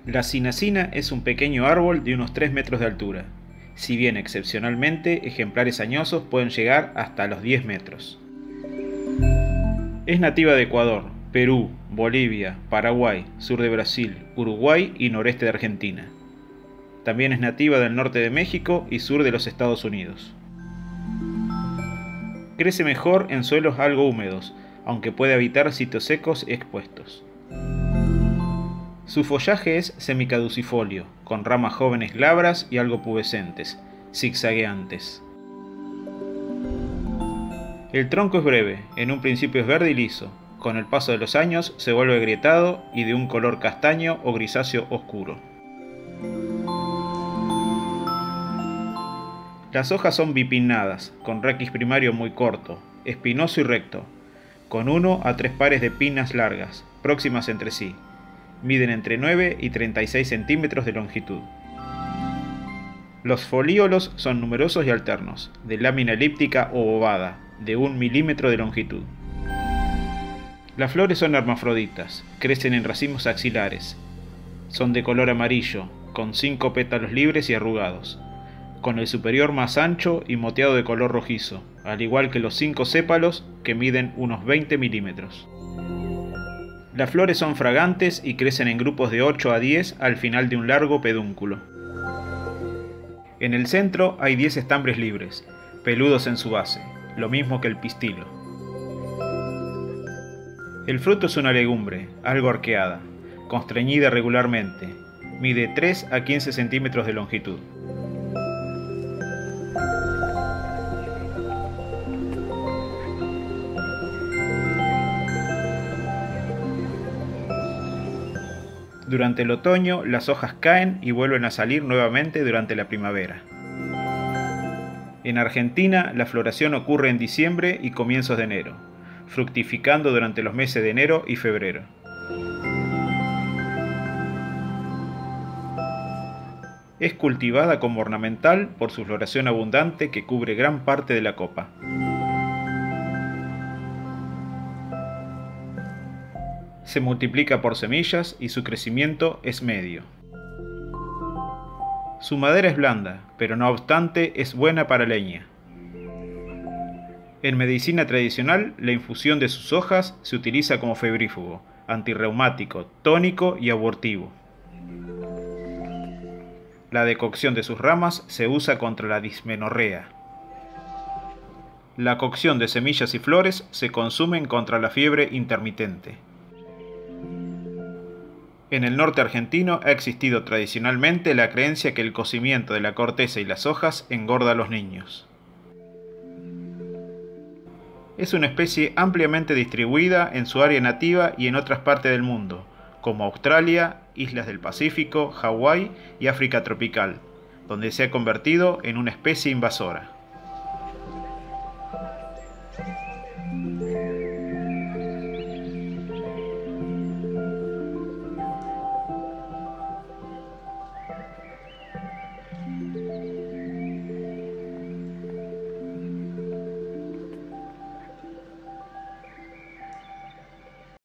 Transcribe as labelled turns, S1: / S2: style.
S1: La cinacina es un pequeño árbol de unos 3 metros de altura, si bien excepcionalmente ejemplares añosos pueden llegar hasta los 10 metros. Es nativa de Ecuador, Perú, Bolivia, Paraguay, sur de Brasil, Uruguay y noreste de Argentina. También es nativa del norte de México y sur de los Estados Unidos. Crece mejor en suelos algo húmedos, aunque puede habitar sitios secos y expuestos. Su follaje es semicaducifolio, con ramas jóvenes glabras y algo pubescentes, zigzagueantes. El tronco es breve, en un principio es verde y liso, con el paso de los años se vuelve agrietado y de un color castaño o grisáceo oscuro. Las hojas son bipinnadas, con raquis primario muy corto, espinoso y recto, con 1 a 3 pares de pinnas largas, próximas entre sí. Miden entre 9 y 36 centímetros de longitud. Los folíolos son numerosos y alternos, de lámina elíptica o ovada, de 1 milímetro de longitud. Las flores son hermafroditas, crecen en racimos axilares. Son de color amarillo, con 5 pétalos libres y arrugados, con el superior más ancho y moteado de color rojizo, al igual que los 5 sépalos, que miden unos 20 milímetros. Las flores son fragantes y crecen en grupos de 8 a 10 al final de un largo pedúnculo. En el centro hay 10 estambres libres, peludos en su base, lo mismo que el pistilo. El fruto es una legumbre, algo arqueada, constreñida regularmente, mide 3 a 15 centímetros de longitud. Durante el otoño, las hojas caen y vuelven a salir nuevamente durante la primavera. En Argentina, la floración ocurre en diciembre y comienzos de enero, fructificando durante los meses de enero y febrero. Es cultivada como ornamental por su floración abundante que cubre gran parte de la copa. Se multiplica por semillas y su crecimiento es medio. Su madera es blanda, pero no obstante es buena para leña. En medicina tradicional, la infusión de sus hojas se utiliza como febrífugo, antirreumático, tónico y abortivo. La decocción de sus ramas se usa contra la dismenorrea. La cocción de semillas y flores se consumen contra la fiebre intermitente. En el norte argentino ha existido tradicionalmente la creencia que el cocimiento de la corteza y las hojas engorda a los niños. Es una especie ampliamente distribuida en su área nativa y en otras partes del mundo, como Australia, islas del Pacífico, Hawái y África tropical, donde se ha convertido en una especie invasora.